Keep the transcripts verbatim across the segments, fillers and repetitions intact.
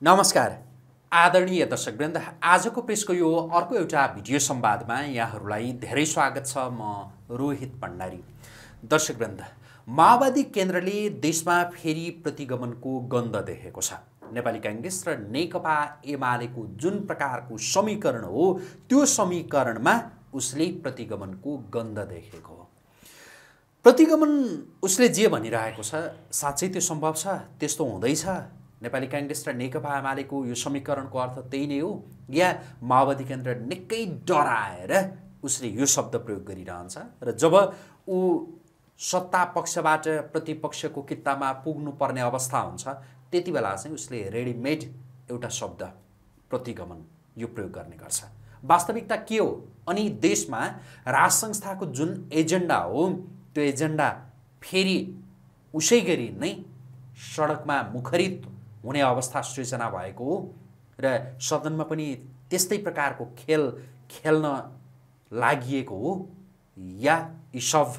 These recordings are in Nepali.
नमस्कार आदरणीय दर्शकवृन्द, आजको प्रेसको यो अर्को एउटा भिडियो संवादमा यहाँहरूलाई धेरै स्वागत छ। म रोहित भण्डारी। दर्शकवृन्द, माओवादी केन्द्रले देशमा फेरि प्रतिगमनको गन्ध देखेको छ। नेपाली कांग्रेस र नेकपा एमालेको जुन प्रकारको समीकरण हो, त्यो समीकरणमा उसले प्रतिगमनको गन्ध देखेको हो। प्रतिगमन उसले जे भनिरहेको छ साँच्चै त्यो सम्भव छ? त्यस्तो हुँदैछ? नेपाली कांग्रेस र नेकपा एमालेको यो समीकरणको अर्थ त्यही नै हो, या माओवादी केन्द्र निकै डराएर उसले यो शब्द प्रयोग गरिरहन्छ र जब ऊ सत्ता पक्षबाट प्रतिपक्षको कित्तामा पुग्नुपर्ने अवस्था हुन्छ त्यति बेला चाहिँ उसले रेडिमेड एउटा शब्द प्रतिगमन यो प्रयोग गर्ने गर्छ। वास्तविकता के हो? अनि देशमा राज संस्थाको जुन एजेन्डा हो त्यो एजेन्डा फेरि उसै गरी नै सडकमा मुखरित हुने अवस्था सृजना भएको हो र सदनमा पनि त्यस्तै प्रकारको खेल खेल्न लागिएको हो, या यी सब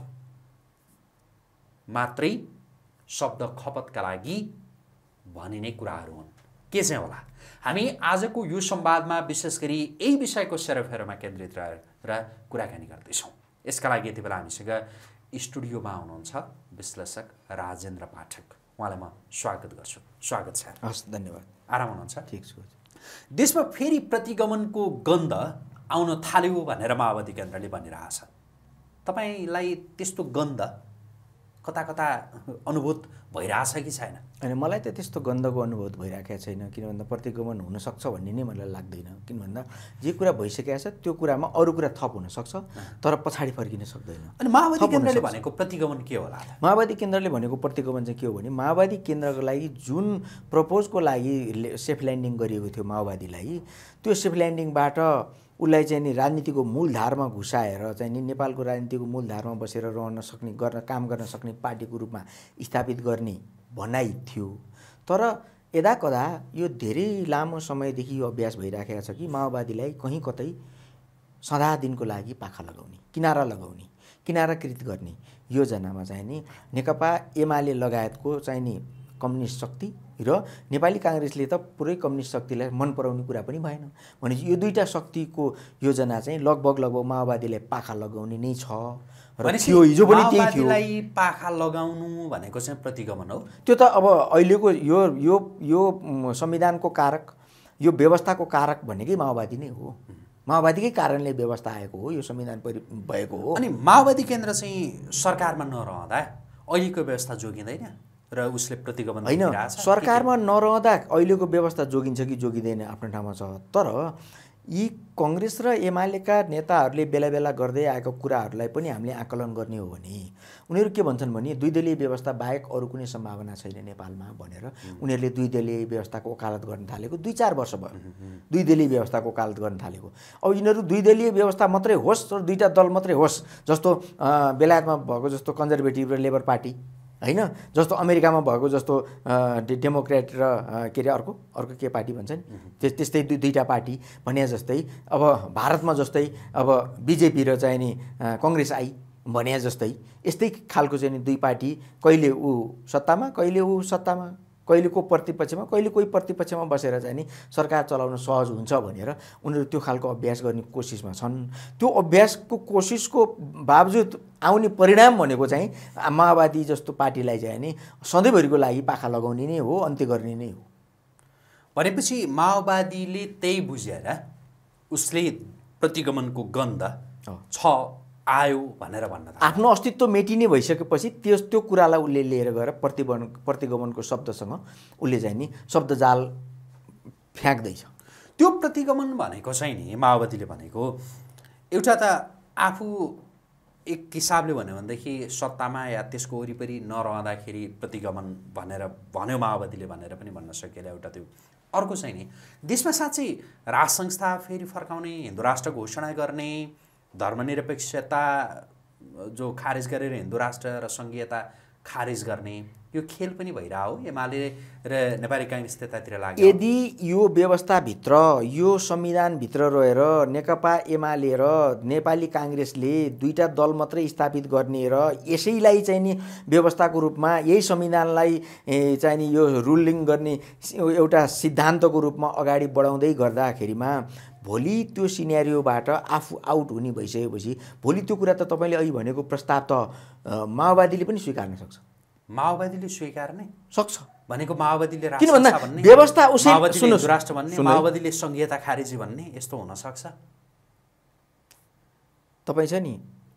मात्रै शब्द खपतका लागि भनिने कुराहरू हुन्? के चाहिँ होला? हामी आजको यो संवादमा विशेष गरी यही विषयको सेरोफेरोमा केन्द्रित रहेर कुराकानी गर्दैछौँ। यसका लागि यति बेला हामीसँग स्टुडियोमा हुनुहुन्छ विश्लेषक राजेन्द्र पाठक। उहाँलाई म स्वागत गर्छु। स्वागत छ। हस्, धन्यवाद। आराम हुनुहुन्छ? ठिक छु। देशमा फेरि प्रतिगमनको गन्ध आउन थाल्यो भनेर माओवादी केन्द्रले भनिरहेछ। तपाईलाई त्यस्तो गन्ध कता कता अनुभूत भइरहेछ कि छैन? अनि मलाई त त्यस्तो गन्धको अनुभूत भइरहेको छैन। किन भन्दा प्रतिगमन हुनसक्छ भन्ने नै मलाई लाग्दैन। किन भन्दा जे कुरा भइसकेको छ त्यो कुरामा अरू कुरा थप हुनसक्छ, तर पछाडि फर्किन सक्दैन। अनि माओवादी केन्द्रले भनेको प्रतिगमन के होला? माओवादी केन्द्रले भनेको प्रतिगमन चाहिँ के हो भने, माओवादी केन्द्रको लागि जुन प्रपोजको लागि सेफ ल्यान्डिङ गरिएको थियो माओवादीलाई, त्यो सेफ ल्यान्डिङबाट उसलाई चाहिँ नि राजनीतिको मूलधारमा घुसाएर चाहिँ नि नेपालको राजनीतिको मूलधारमा बसेर रहन सक्ने, गर्न काम गर्न सक्ने पार्टीको रूपमा स्थापित गर्ने भनाइ थियो। तर यदाकदा यो धेरै लामो समयदेखि यो अभ्यास भइराखेको छ कि माओवादीलाई कहीँ कतै सदा दिनको लागि पाखा लगाउने, किनारा लगाउने, किनाराकृत गर्ने योजनामा चाहिँ नि नेकपा एमाले लगायतको चाहिँ नि कम्युनिस्ट शक्ति र नेपाली कांग्रेसले त पुरै कम्युनिस्ट शक्तिलाई मन पराउने कुरा पनि भएन। भनेपछि यो दुईटा शक्तिको योजना चाहिँ लगभग लगभग माओवादीलाई पाखा लगाउने नै छ र थियो। हिजो पनि त्यही थियो। माओवादीलाई पाखा लगाउनु भनेको चाहिँ प्रतिगमन हो। त्यो त अब अहिलेको यो यो यो संविधानको कारक, यो व्यवस्थाको कारक भनेकै माओवादी नै हो। माओवादीकै कारणले व्यवस्था आएको हो, यो संविधान भएको हो। अनि माओवादी केन्द्र चाहिँ सरकारमा नरहँदा अहिलेको व्यवस्था जोगिँदैन र उसले प्रतिगमन होइन? सरकारमा नरहँदा अहिलेको व्यवस्था जोगिन्छ कि जोगिँदैन आफ्नो ठाउँमा छ। तर यी कांग्रेस र एमालेका नेताहरूले बेला बेला गर्दै आएको कुराहरूलाई पनि हामीले आकलन गर्ने हो भने उनीहरू के भन्छन् भने दुई दलीय व्यवस्था बाहेक अरू कुनै सम्भावना छैन नेपालमा भनेर उनीहरूले दुई दलीय व्यवस्थाको वकालत गर्न थालेको दुई चार वर्ष भयो। दुई दलीय व्यवस्थाको वकालत गर्न थालेको। अब यिनीहरू दुई दलीय व्यवस्था मात्रै होस् र दुईटा दल मात्रै होस्, जस्तो बेलायतमा भएको जस्तो कन्जर्भेटिभ र लेबर पार्टी, होइन, जस्तो अमेरिकामा भएको जस्तो डेमोक्रेट र के अरे अर्को अर्को के पार्टी भन्छ नि, त्यस्तै दुई दुईवटा पार्टी भने जस्तै, अब भारतमा जस्तै अब बिजेपी र चाहिँ नि कांग्रेस आई भने जस्तै, यस्तै खालको चाहिँ नि दुई पार्टी, कहिले ऊ सत्तामा कहिले ऊ सत्तामा, कहिले को प्रतिपक्षमा कहिले कोही प्रतिपक्षमा बसेर चाहिँ नि सरकार चलाउन सहज हुन्छ भनेर उनीहरू त्यो खालको अभ्यास गर्ने कोसिसमा छन्। त्यो अभ्यासको कोसिसको बावजुद आउने परिणाम भनेको चाहिँ माओवादी जस्तो पार्टीलाई चाहिँ नि सधैँभरिको लागि पाखा लगाउने नै हो, अन्त्य गर्ने नै हो। भनेपछि माओवादीले त्यही बुझेर उसले प्रतिगमनको गन्ध छ आयो भनेर भन्न थाल्यो। आफ्नो अस्तित्व मेटिने भइसकेपछि त्यस त्यो कुरालाई उसले लिएर गएर प्रतिगमन प्रतिगमनको शब्दसँग उसले चाहिँ नि शब्दजाल फ्याँक्दैछ। त्यो प्रतिगमन भनेको चाहिँ नि माओवादीले भनेको एउटा त आफू एक हिसाबले भन्यो भनेदेखि सत्तामा या त्यसको वरिपरि नरहँदाखेरि प्रतिगमन भनेर भन्यो माओवादीले भनेर पनि भन्न सकिएला एउटा त्यो। अर्को चाहिँ नि देशमा साँच्चै राज संस्था फेरि फर्काउने, हिन्दू राष्ट्र घोषणा गर्ने, धर्मनिरपेक्षता जो खारेज गरेर हिन्दू राष्ट्र र सङ्घीयता खारेज गर्ने यो खेल पनि भइरह हो एमाले र नेपाली काङ्ग्रेस त्यतातिर लाग्यो। यदि यो व्यवस्थाभित्र यो संविधानभित्र रहेर नेकपा एमाले र नेपाली काङ्ग्रेसले दुईटा दल मात्रै स्थापित गर्ने र यसैलाई चाहिँ नि व्यवस्थाको रूपमा यही संविधानलाई चाहिँ नि यो रुलिङ गर्ने एउटा सिद्धान्तको रूपमा अगाडि बढाउँदै गर्दाखेरिमा भोलि त्यो सिनेरियोबाट आफू आउट हुने भइसकेपछि भोलि त्यो कुरा त तपाईँले अहिले भनेको प्रस्ताव त माओवादीले पनि स्वीकार्न सक्छ। माओवादीले स्वीकार्ने सक्छ भनेको माओवादीले किन भन्दा राष्ट्र भन्ने व्यवस्था उसै सुन्नुहोस् राष्ट्र भन्ने माओवादीले संघीयता खारेजी भन्ने यस्तो हुन सक्छ। तपाईँ छ नि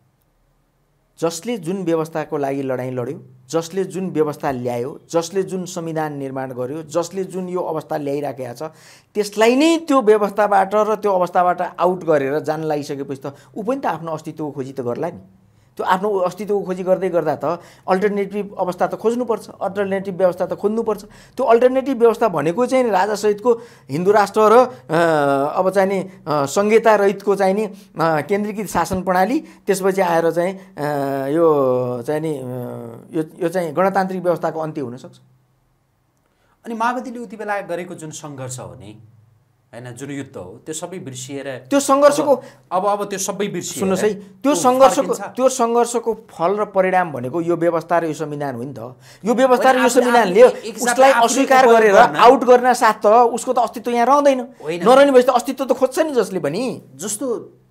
जसले जुन व्यवस्थाको लागि लडाइँ लड्यो, जसले जुन व्यवस्था ल्यायो, जसले जुन संविधान निर्माण गर्यो, जसले जुन यो अवस्था ल्याइराखेको छ त्यसलाई नै त्यो व्यवस्थाबाट र त्यो अवस्थाबाट आउट गरेर जान लागिसकेपछि त ऊ पनि त आफ्नो अस्तित्वको खोजी त गर्ला नि। त्यो आफ्नो अस्तित्वको खोजी गर्दै गर्दा त अल्टरनेटिभ अवस्था त खोज्नुपर्छ, अल्टरनेटिभ व्यवस्था त खोज्नुपर्छ। त्यो अल्टरनेटिभ व्यवस्था भनेको चाहिँ राजासहितको हिन्दू राष्ट्र र अब चाहिँ नि संहिता रहितको चाहिँ नि केन्द्रीकृत शासन प्रणाली, त्यसपछि आएर चाहिँ यो चाहिँ नि यो यो चाहिँ गणतान्त्रिक व्यवस्थाको अन्त्य हुनसक्छ। अनि माओवादीले उति बेला गरेको जुन सङ्घर्ष हो नि हैन, जुन युद्ध हो त्यो सबै बिर्सिएर त्यो सङ्घर्षको अब अब त्यो सबै बिर्सिएर सुन्नुहोस् है, त्यो सङ्घर्षको त्यो सङ्घर्षको फल र परिणाम भनेको यो व्यवस्था र यो संविधान हो नि त। यो व्यवस्था र यो संविधानले उसलाई अस्वीकार गरेर आउट गर्न साथ त उसको त अस्तित्व यहाँ रहँदैन। नरहने भएपछि त अस्तित्व त खोज्छ नि जसले पनि। जस्तो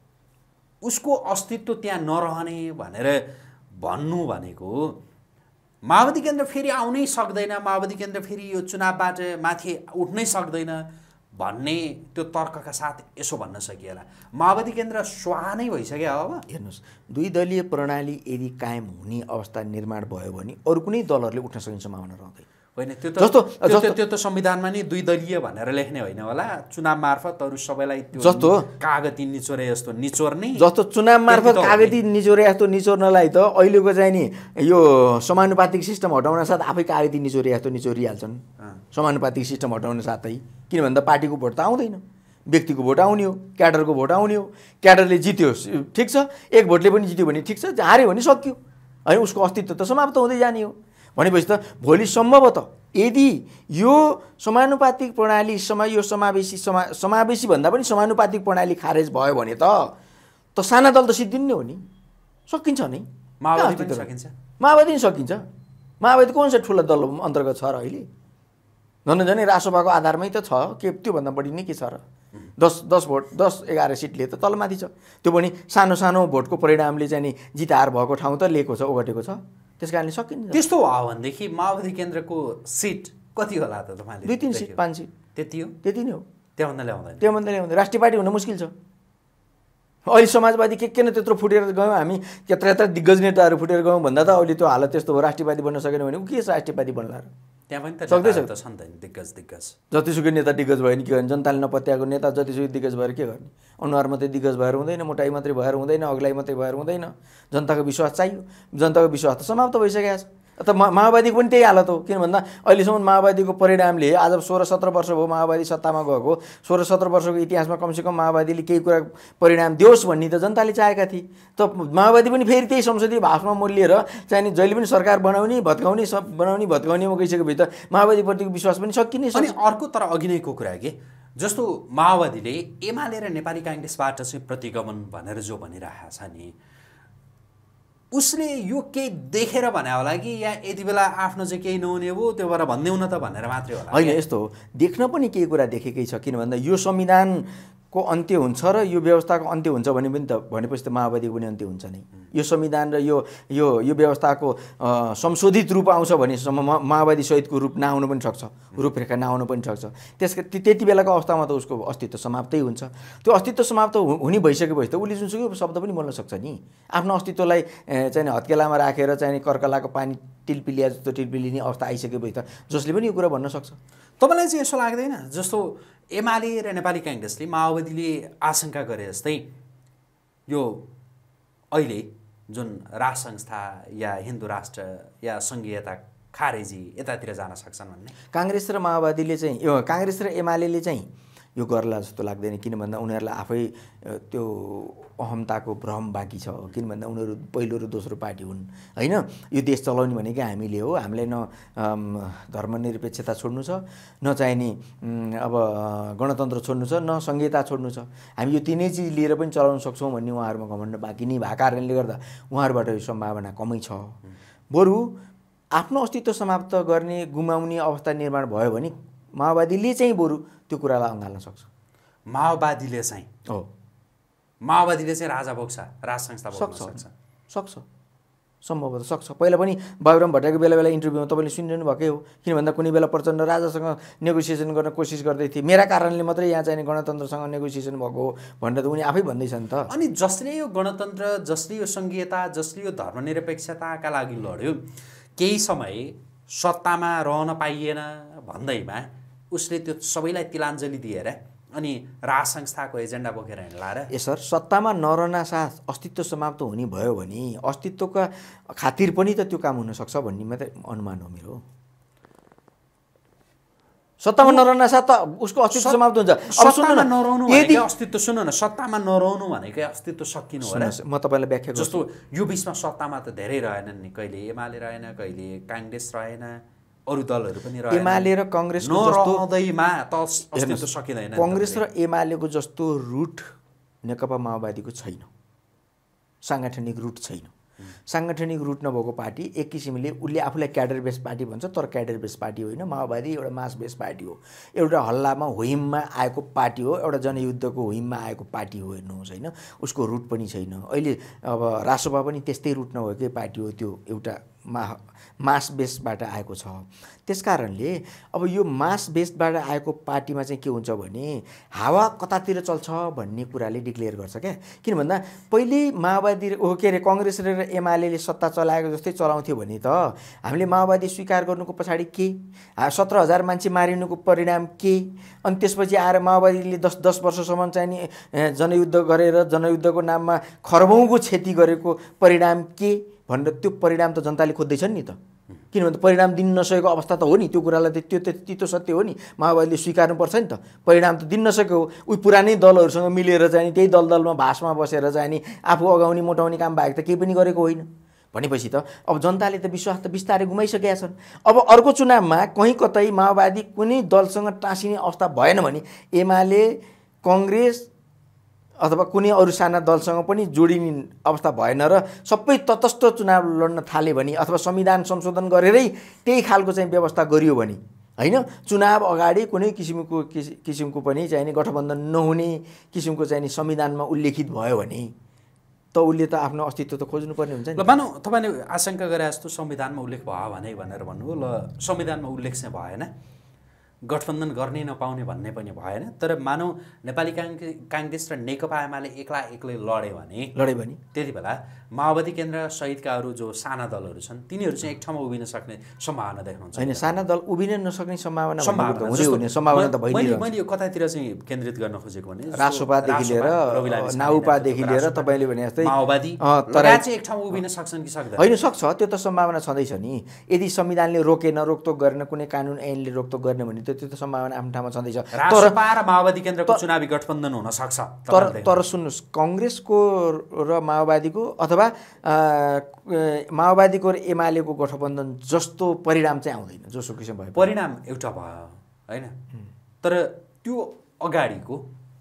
उसको अस्तित्व त्यहाँ नरहने भनेर भन्नु भनेको माओवादी केन्द्र फेरि आउनै सक्दैन, माओवादी केन्द्र फेरि यो चुनावबाट माथि उठ्नै सक्दैन भन्ने त्यो तर्कका साथ यसो भन्न सकिएला माओवादी केन्द्र स्वाहा नै भइसक्यो। अब हेर्नुहोस्, दुई दलीय प्रणाली यदि कायम हुने अवस्था निर्माण भयो भने अरू कुनै दलहरूले उठ्न सक्ने सम्भावना रहँदैन। होइन त्यो त जस्तो त्यो त संविधानमा नि दुई दलीय भनेर लेख्ने होइन होला, चुनाव मार्फत अरू सबैलाई त्यो जस्तो कागती निचोरे जस्तो निचोर्ने जस्तो चुनाव मार्फत कागती निचोरे जस्तो निचोर्नलाई त अहिलेको चाहिँ नि यो समानुपातिक सिस्टम हटाउन साथ आफै कागती निचोरे जस्तो निचोरिहाल्छन्। समानुपातिक सिस्टम हटाउन साथै किन भन्दा पार्टीको भोट त आउँदैन, व्यक्तिको भोट आउने हो, क्याडरको भोट आउने हो। क्याडरले जित्यो ठिक छ, एक भोटले पनि जित्यो भने ठिक छ, हार्यो भने सक्यो होइन, उसको अस्तित्व त समाप्त हुँदै जाने हो। भनेपछि त भोलि सम्भवतः यदि यो समानुपातिक प्रणाली समा यो समावेशी समा समावेशी भन्दा पनि समानुपातिक प्रणाली खारेज भयो भने त त साना दल त सिद्धिने हो नि, सकिन्छ नि। माओवादी पनि सकिन्छ, माओवादी पनि सकिन्छ। माओवादी कुन चाहिँ ठुलो दल अन्तर्गत छ र अहिले? झन् झनै रासोपाको आधारमै त छ, के त्योभन्दा बढी नै के छ र? दस दस भोट दस एघार सिटले त तलमाथि छ। त्यो पनि सानो सानो भोटको परिणामले चाहिँ नि जिताहार भएको ठाउँ त लिएको छ, ओगटेको छ। त्यस कारणले सकिन्छ। त्यस्तो हो भनेदेखि माओवादी केन्द्रको सिट कति होला त तपाईँले? दुई तिन सिट पाँच सिट त्यति हो, त्यति नै हो। त्योभन्दा ल्याउँदैन, त्योभन्दा ल्याउँदैन। राष्ट्रिय पार्टी हुन मुस्किल छ। अहिले समाजवादी के के न त्यत्रो फुटेर गयौँ हामी, यत्र यत्र दिग्गज नेताहरू फुटेर गयौँ भन्दा त अहिले त्यो हालत त्यस्तो भयो। राष्ट्रिय पार्टी बन्न सकेन भने ऊ के राष्ट्रिय पार्टी बन्ला र? त्यहाँ पनि त सक्दैछ त छन् त दिग्गज दिग्गज जतिसुकै नेता दिग्गज भयो भने के गर्ने? जनताले नपत्याएको नेता जतिसुकै दिग्गज भएर के गर्ने? अनुहार मात्रै दिग्गज भएर हुँदैन, मोटाइ मात्रै भएर हुँदैन, अग्लाई मात्रै भएर हुँदैन। जनताको विश्वास चाहियो। जनताको विश्वास त समाप्त भइसकेको छ। त माओवादीको पनि त्यही हालत हो। किन भन्दा अहिलेसम्म माओवादीको परिणामले आज सोह्र सत्र वर्ष भयो माओवादी सत्तामा गएको, सोह्र सत्र वर्षको इतिहासमा कमसेकम माओवादीले केही कुरा परिणाम दियोस् भन्ने त जनताले चाहेका थिए। त माओवादी पनि फेरि त्यही संसदीय भाषमा मोलिएर चाहिँ नि जहिले पनि सरकार बनाउने भत्काउने सब बनाउने भत्काउनेमा गइसकेपछि त माओवादीप्रतिको विश्वास पनि सकिने। अनि अर्को तर अघि नैको कुरा के जस्तो माओवादीले एमाले र नेपाली काङ्ग्रेसबाट चाहिँ प्रतिगमन भनेर जो भनिरहेको छ नि, उसले यो केही देखेर भने होला कि या यति बेला आफ्नो चाहिँ केही नहुने हो त्यो भएर भन्दै हुन त भनेर मात्रै होला? होइन, यस्तो हो, देख्न पनि केही कुरा देखेकै छ। किन भन्दा यो संविधानको अन्त्य हुन्छ र यो व्यवस्थाको अन्त्य हुन्छ भने पनि त भनेपछि त माओवादीको पनि अन्त्य हुन्छ नै। यो संविधान र यो यो यो व्यवस्थाको संशोधित रूप आउँछ भनेसम्म माओवादी सहितको रूप नआउनु पनि सक्छ, रूपरेखा नआउनु पनि सक्छ। त्यस त्यति बेलाको अवस्थामा त उसको अस्तित्व समाप्तै हुन्छ। त्यो अस्तित्व समाप्त हुने भइसकेपछि त उसले जुनसुकै शब्द पनि बोल्न सक्छ नि। आफ्नो अस्तित्वलाई चाहिँ हत्केलामा राखेर चाहिँ कर्कलाको पानी टिलपिलिया जस्तो टिलपिलिने अवस्था आइसकेपछि त जसले पनि यो कुरा भन्न सक्छ। तपाईँलाई चाहिँ यसो लाग्दैन जस्तो एमाले र नेपाली काङ्ग्रेसले माओवादीले आशंका गरे जस्तै यो अहिले जुन राज संस्था या हिन्दू राष्ट्र या सङ्घीयता खारेजी यतातिर जान सक्छन् भन्ने? काङ्ग्रेस र माओवादीले चाहिँ यो काङ्ग्रेस र एमाले चाहिँ यो गर्ला जस्तो लाग्दैन। किन भन्दा उनीहरूलाई आफै त्यो अहमताको भ्रम बाँकी छ। किन भन्दा उनीहरू पहिलो र दोस्रो पार्टी हुन् होइन। यो देश चलाउने भनेकै हामीले हो। हामीलाई न धर्मनिरपेक्षता छोड्नु छ, न चाहिँ नि अब गणतन्त्र छोड्नु छ, न संहिता छोड्नु छ। हामी यो तिनै चिज लिएर पनि चलाउन सक्छौँ भन्ने उहाँहरूमा घमण्ड बाँकी नै भएको कारणले गर्दा उहाँहरूबाट यो सम्भावना कमै छ। बरु आफ्नो अस्तित्व समाप्त गर्ने गुमाउने अवस्था निर्माण भयो भने माओवादीले चाहिँ बरु त्यो कुरालाई अँगाल्न सक्छ। माओवादीले चाहिँ हो माओवादीले चाहिँ राजा बोक्सा राज संस्था बोक्न सक्छ सक्छ सक्छ सम्भवतः सक्छ। पहिला पनि बाबुराम भट्टराईको बेला बेला इन्टरभ्यूमा तपाईँले सुनिरहनु भएकै हो। किन भन्दा कुनै बेला प्रचण्ड राजासँग नेगोसिएसन गर्न कोसिस गर्दै थिए, मेरा कारणले मात्रै यहाँ चाहिँ गणतन्त्रसँग नेगोसिएसन भएको हो भनेर त उनी आफै भन्दैछन् त। अनि जसले यो गणतन्त्र, जसले यो संघीयता, जसले यो धर्मनिरपेक्षताका लागि लड्यो, केही समय सत्तामा रहन पाइएन भन्दैमा उसले त्यो सबैलाई तिलाञ्जली दिएर अनि राज संस्थाको एजेन्डा बोकेर हिँड्ला र। ए सर, सत्तामा नरहना साथ अस्तित्व समाप्त हुने भयो भने अस्तित्वका खातिर पनि त त्यो काम हुनसक्छ भन्ने मात्रै अनुमान हो मेरो। सत्तामा नरहना साथ त उसको अस्तित्व समाप्त हुन्छ। अब सत्तामा नरहनु भनेकै अस्तित्व, सुन्नु न, सत्तामा नरहनु भनेकै अस्तित्व सकिनु हो र। म तपाईँलाई व्याख्या गर्छु। जस्तो यो बिचमा सत्तामा त धेरै रहेनन् नि, कहिले एमाले रहेन, कहिले काङ्ग्रेस रहेन, अरू दलहरू पनि रहेन। एमाले र काङ्ग्रेसको जस्तो नरहँदैमा त अस्तित्व सकिँदैन। काङ्ग्रेस र एमालेको जस्तो रुट नेकपा माओवादीको छैन, साङ्गठनिक रुट छैन। साङ्गठनिक रुट नभएको पार्टी एक किसिमले उसले आफूलाई क्याडर बेस पार्टी भन्छ, तर क्याडर बेस पार्टी होइन। माओवादी एउटा मास बेस पार्टी हो, एउटा हल्लामा होइममा आएको पार्टी हो, एउटा जनयुद्धको होइममा आएको पार्टी हो। हेर्नुहोस् होइन, उसको रुट पनि छैन। अहिले अब रासोपा पनि त्यस्तै रुट नभएकै पार्टी हो, त्यो एउटा मा मास बेसबाट आएको छ। त्यस कारणले अब यो मास बेसबाट आएको पार्टीमा चाहिँ के हुन्छ भने हावा कतातिर चल्छ भन्ने कुराले डिक्लेयर गर्छ क्या। किन भन्दा पहिले माओवादी हो के अरे काङ्ग्रेस र एमाले सत्ता चलाएको जस्तै चलाउँथ्यो भने त हामीले माओवादी स्वीकार गर्नुको पछाडि के, सत्र हजार मान्छे मारिनुको परिणाम के, अनि त्यसपछि आएर माओवादीले दस दस वर्षसम्म चाहिँ नि जनयुद्ध गरेर जनयुद्धको नाममा खरबौँको क्षति गरेको परिणाम के भनेर त्यो परिणाम त जनताले खोज्दैछन् नि त। किन भन्दा परिणाम दिन नसकेको अवस्था त हो नि, त्यो कुरालाई त त्यो त तितो सत्य हो नि। माओवादीले स्वीकार्नुपर्छ नि त, परिणाम त दिन नसकेको हो। उही पुरानै दलहरूसँग मिलेर चाहिँ त्यही दलदलमा भाषमा बसेर चाहिँ नि आफू अगाउने मोटाउने काम बाहेक त केही पनि गरेको होइन भनेपछि त अब जनताले त विश्वास त बिस्तारै गुमाइसकेका छन्। अब अर्को चुनावमा कहीँ कतै माओवादी कुनै दलसँग टाँसिने अवस्था भएन भने एमाले काङ्ग्रेस अथवा कुनै अरू साना दलसँग पनि जोडिने अवस्था भएन र सबै तटस्थ चुनाव लड्न थाले भने अथवा संविधान संशोधन गरेरै त्यही खालको चाहिँ व्यवस्था गरियो भने होइन, चुनाव अगाडि कुनै किसिमको किसिमको पनि चाहिँ नि गठबन्धन नहुने किसिमको चाहिँ नि संविधानमा उल्लेखित भयो भने त उसले त आफ्नो अस्तित्व त खोज्नुपर्ने हुन्छ नि। ल मानौँ तपाईँले आशंका गरे जस्तो संविधानमा उल्लेख भयो भने भनेर भन्नुभयो, ल संविधानमा उल्लेख चाहिँ भएन, गठबन्धन गर्ने नपाउने भन्ने पनि भएन, तर मानौँ नेपाली काङ्ग्रेस र नेकपा एमाले एक्ला एक्लै लड्यो भने लड्यो भने त्यति बेला माओवादी केन्द्र सहितका अरू जो साना दलहरू छन् तिनीहरू चाहिँ एक ठाउँमा उभिन सक्ने सम्भावना देख्नुहुन्छ? होइन, साना दल उभिन नसक्ने सम्भावना सम्भावना सम्भावना त भइरहेको मैले यो कतातिर चाहिँ केन्द्रित गर्न खोजेको भने रासोपादेखि लिएर नाउपादेखि लिएर तपाईँले भने जस्तै माओवादी चाहिँ एक ठाउँमा उभिन सक्छन् कि सक्दैन? होइन, सक्छ, त्यो त सम्भावना छँदैछ नि। यदि संविधानले रोकेन, रोकटोक गरेन, कुनै कानुन ऐनले रोकटोक गर्ने भने त्यो त सम्भावना आफ्नो ठाउँमा छँदैछ। तर माओवादी केन्द्रको चुनावी गठबन्धन हुन सक्छ। तर तर सुन्नुहोस्, काङ्ग्रेसको र माओवादीको अथवा माओवादीको र एमालेको गठबन्धन जस्तो परिणाम चाहिँ आउँदैन जोसो किसिम भयो। परिणाम एउटा भयो होइन, तर त्यो अगाडिको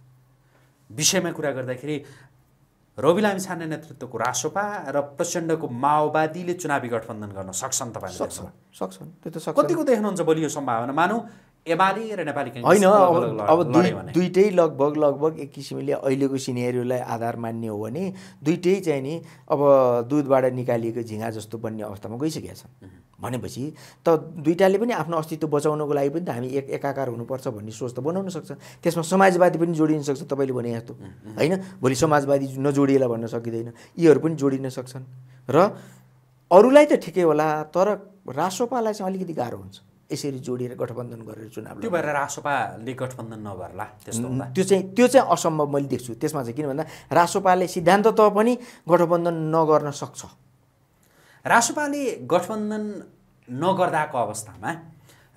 विषयमा कुरा गर्दाखेरि रवि लामिछाने नेतृत्वको रासोपा र प्रचण्डको माओवादीले चुनावी गठबन्धन गर्न सक्छन् तपाईँले? सक्छन्, सक्छन्, त्यो त सक्छ। कतिको देख्नुहुन्छ बलियो सम्भावना? मानौँ एमाले र नेपाली काङ्ग्रेस होइन, अब दुई दुइटै लगभग लगभग एक किसिमले अहिलेको सिनेरियोलाई आधार मान्ने हो भने दुइटै चाहिँ नि अब दुधबाट निकालिएको झिँगा जस्तो बन्ने अवस्थामा गइसकेका छन् भनेपछि त दुइटाले पनि आफ्नो अस्तित्व बचाउनको लागि पनि त हामी एक एकाकार हुनुपर्छ भन्ने सोच त बनाउन सक्छ। त्यसमा समाजवादी पनि जोडिन सक्छ तपाईँले भने जस्तो होइन। भोलि समाजवादी नजोडिएला भन्न सकिँदैन, यीहरू पनि जोडिन सक्छन् र अरूलाई त ठिकै होला, तर रासोपालाई चाहिँ अलिकति गाह्रो हुन्छ यसरी जोडिएर गठबन्धन गरेर चुनाव। त्यो भएर रासोपाले गठबन्धन नगर्ला त्यस्तो हुँदा त्यो चाहिँ त्यो चाहिँ असम्भव मैले देख्छु त्यसमा चाहिँ। किन भन्दा रासोपाले सिद्धान्ततः पनि गठबन्धन नगर्न सक्छ। रासोपाले गठबन्धन नगर्दाको अवस्थामा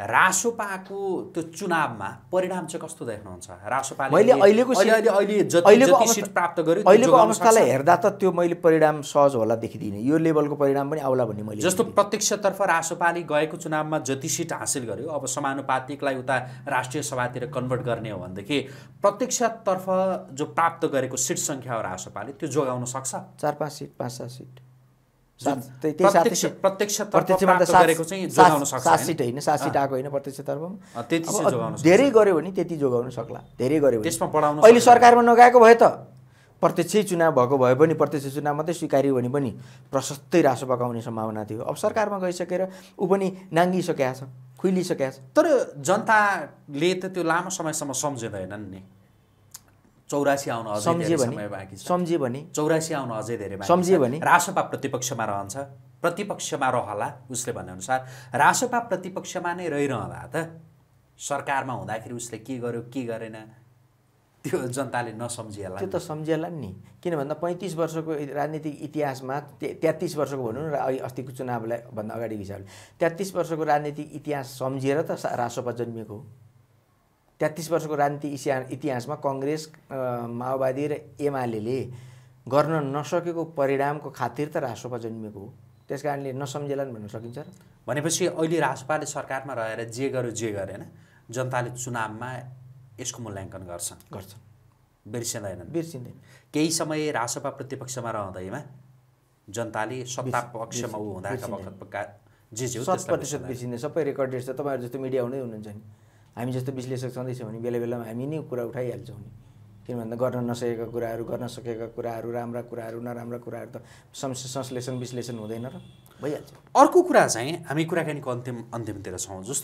रासोपाको त्यो चुनावमा परिणाम चाहिँ कस्तो देख्नुहुन्छ? रासोपाले मैले अहिलेको अहिले अहिले अहिले जति अहिलेको जति अवस्था- सिट प्राप्त गर्यो त्यो अहिलेको जोगाउन अवस्थालाई सक्छ? हेर्दा त त्यो मैले परिणाम सहज होला देखिदिनँ। यो लेभलको परिणाम पनि आउला भन्ने मैले जस्तो प्रत्यक्षतर्फ रासोपाले गएको चुनावमा जति सिट हासिल गर्यो अब समानुपातिकलाई उता राष्ट्रिय सभातिर कन्भर्ट गर्ने हो भनेदेखि प्रत्यक्षतर्फ जो प्राप्त गरेको सिट सङ्ख्या हो रासोपाले त्यो जोगाउन सक्छ? चार पाँच सिट पाँच सात सिट जुन सात- त्यही- त्यही सातै प्रत्यक्ष सिट। प्रत्यक्षतर्फ प्रत्यक्षमा त प्राप्त सात- गरेको चाहिँ सात- जोगाउन सक्छ सात हैन? सिट होइन सात सिट आएको होइन प्रत्यक्षतर्फ अँ, त्यति चाहिँ अब जोगाउन सक्छ। धेरै गऱ्यो भने त्यति जोगाउन सक्ला धेरै गऱ्यो भने त्यसमा बढाउन अहिले सक्दैन। सरकारमा नगएको भए त प्रत्यक्ष चुनाव भएको भए पनि प्रत्यक्ष चुनाव मात्रै स्वीकार्यो भने पनि प्रशस्तै रासोपाको आउने सम्भावना थियो। अब सरकारमा गइसकेर ऊ पनि नाङ्गिसकेका छ खुइलिसकेका छ। तर जनताले त त्यो लामो समयसम्म सम्झिँदैनन् नि। चौरासी आउन अझै सम्झियो धेरै भने समय बाँकी छ। सम्झियो भने चौरासी आउन अझै धेरै बाँकी सम्झियो छ। भने? रासोपा प्रतिपक्षमा रहन्छ, प्रतिपक्षमा रहला उसले भनेअनुसार रासोपा प्रतिपक्षमा नै रहिरहँदा त सरकारमा हुँदाखेरि उसले के गर्यो के गरेन त्यो जनताले नसम्झिएला। त्यो त सम्झिएला नि। किन भन्दा पैँतिस वर्षको राजनीतिक इतिहासमा तेत्तिस वर्षको भनौँ न अहिले अस्तिको चुनावलाई भन्दा अगाडिको हिसाबले तेत्तिस वर्षको राजनीतिक इतिहास सम्झिएर त रासोपा जन्मिएको हो। तेत्तिस वर्षको राजनीतिक इतिहास इतिहासमा कङ्ग्रेस माओवादी र एमाले गर्न नसकेको परिणामको खातिर त रासोपा जन्मिएको हो। त्यस कारणले नसम्झेला भन्न सकिन्छ र? भनेपछि अहिले रासोपाले सरकारमा रहेर जे गर्यो जे गरेन जनताले चुनावमा यसको मूल्याङ्कन गर्छन् गर्छन् बिर्सिँदैनन्। बिर्सिँदैन। केही समय रासोपा प्रतिपक्षमा रहँदैमा जनताले सत्ता पक्षमा ऊ हुँदाका बिर्सिँदैन। बखतका जे जे हो शत त्यसलाई प्रतिशत बिर्सिँदैन। सबै रेकर्डेड छ। तपाईँहरू जस्तो मिडिया हुँदै हुनुहुन्छ नि, हामी जस्तो विश्लेषक छँदैछ भने बेला बेलामा हामी नै कुरा उठाइहाल्छौँ नि। किन भन्दा गर्न नसकेका कुराहरू गर्न सकेका कुराहरू राम्रा कुराहरू नराम्रा कुराहरू त संश्लेषण विश्लेषण हुँदैन र भइहाल्छ। अर्को कुरा चाहिँ हामी कुराकानीको अन्तिम अन्तिमतिर छौँ। जस्तो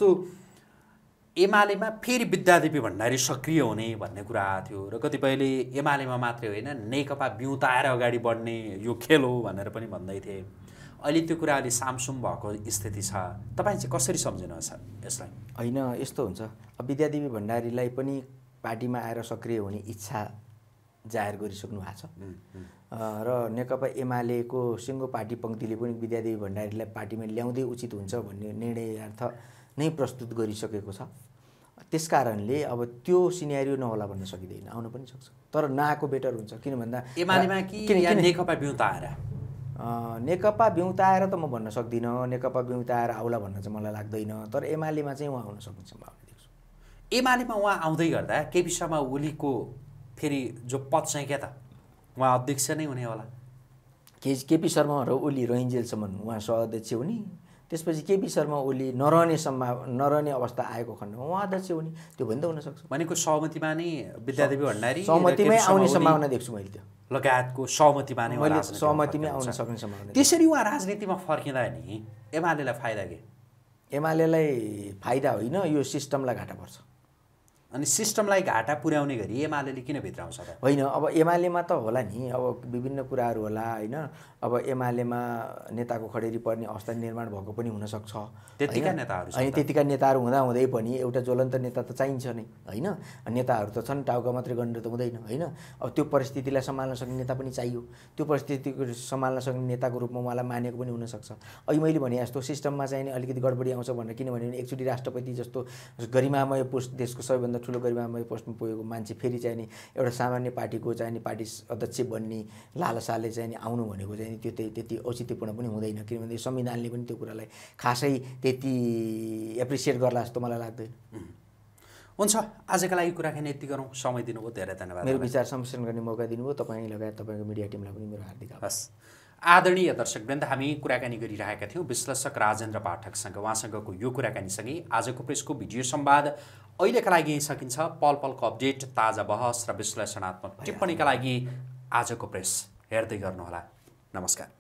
एमालेमा फेरि विद्यादेवी भण्डारी सक्रिय हुने भन्ने कुरा आएको थियो र कतिपयले एमालेमा मात्रै होइन नेकपा बिउताएर अगाडि बढ्ने यो खेल हो भनेर पनि भन्दै थिए। अहिले त्यो कुरा अलि सामसुम भएको स्थिति छ। तपाईँ चाहिँ कसरी सम्झिनुहुन्छ यसलाई? होइन यस्तो हुन्छ, अब विद्यादेवी भण्डारीलाई पनि पार्टीमा आएर सक्रिय हुने इच्छा जाहेर गरिसक्नु भएको छ र नेकपा एमालेको सिङ्गो पार्टी पङ्क्तिले पनि विद्यादेवी भण्डारीलाई पार्टीमा ल्याउँदै उचित हुन्छ भन्ने निर्णयार्थ नै प्रस्तुत गरिसकेको छ। त्यस कारणले अब त्यो सिनेरियो नहोला भन्न सकिँदैन, आउन पनि सक्छ तर नआएको बेटर हुन्छ। किन भन्दा एमालेमा कि या नेकपा बिउताएर? नेकपा बिउताएर त म भन्न सक्दिनँ, नेकपा बिउताएर आउला भन्न चाहिँ मलाई लाग्दैन, तर एमालेमा चाहिँ उहाँ आउन सक्ने सम्भावना देख्छु। एमालेमा उहाँ आउँदै गर्दा केपी शर्मा ओलीको फेरि जो पद चाहिँ क्या त उहाँ अध्यक्ष नै हुने होला। के केपी शर्मा र ओली रहन्जेलसम्म उहाँ सहअध्यक्ष हुने, त्यसपछि केपी शर्मा ओली नरहने सम्भाव नरहने अवस्था आएको खण्डमा उहाँ अध्यक्ष हुने, त्यो पनि त हुनसक्छ। भनेको सहमतिमा नै विद्यादेवी भण्डारी सहमतिमै आउने सम्भावना देख्छु मैले। त्यो लगायतको सहमतिमा नै मैले सहमतिमै आउन सक्ने सम्भावना। त्यसरी उहाँ राजनीतिमा फर्किँदा नि एमालेलाई फाइदा के? एमालेलाई फाइदा होइन, यो सिस्टमलाई घाटा पर्छ। अनि सिस्टमलाई घाटा पुर्याउने गरी एमालेले किन भित्राउँछ त? होइन अब एमालेमा त होला नि, अब विभिन्न कुराहरू होला होइन। अब एमालेमा नेताको खडेरी पर्ने अवस्था निर्माण भएको पनि हुनसक्छ। त्यतिका नेताहरू अनि त्यतिका नेताहरू हुँदा हुँदै पनि एउटा ज्वलन्त नेता त चाहिन्छ नै होइन। नेताहरू त छन्, टाउका मात्रै गरेर त हुँदैन होइन। अब त्यो परिस्थितिलाई सम्हाल्न सक्ने नेता पनि चाहियो। त्यो परिस्थितिको सम्हाल्न सक्ने नेताको रूपमा उहाँलाई मानेको पनि हुनसक्छ। अघि मैले भने जस्तो सिस्टममा चाहिँ नि अलिकति गडबडी आउँछ भनेर, किनभने एकचोटि राष्ट्रपति जस्तो गरिमामय पोस्ट, देशको सबैभन्दा ठुलो गरिमामय पोस्टमा पुगेको मान्छे फेरि चाहिँ नि एउटा सामान्य पार्टीको चाहिँ नि पार्टी अध्यक्ष बन्ने लालसाले चाहिँ नि आउनु भनेको चाहिँ नि त्यो त्यही त्यति औचित्यपूर्ण पनि हुँदैन। किनभने संविधानले पनि त्यो कुरालाई खासै त्यति एप्रिसिएट गर्ला जस्तो मलाई लाग्दैन। हुन्छ, आजका लागि कुराकानी यति गरौँ। समय दिनुभयो, धेरै धन्यवाद। मेरो विचार सम्प्रेषण गर्ने मौका दिनुभयो तपाईँ लगायत तपाईँको मिडिया टिमलाई पनि मेरो हार्दिक आभार। हस्, आदरणीय दर्शकवृन्द, हामी कुराकानी गरिरहेका थियौँ विश्लेषक राजेन्द्र पाठकसँग। उहाँसँगको यो कुराकानीसँगै आजको प्रेसको भिडियो संवाद अहिलेका लागि यहीँ सकिन्छ। पल पलको अपडेट, ताजा बहस र विश्लेषणात्मक टिप्पणीका लागि आजको प्रेस हेर्दै गर्नुहोला। नमस्कार।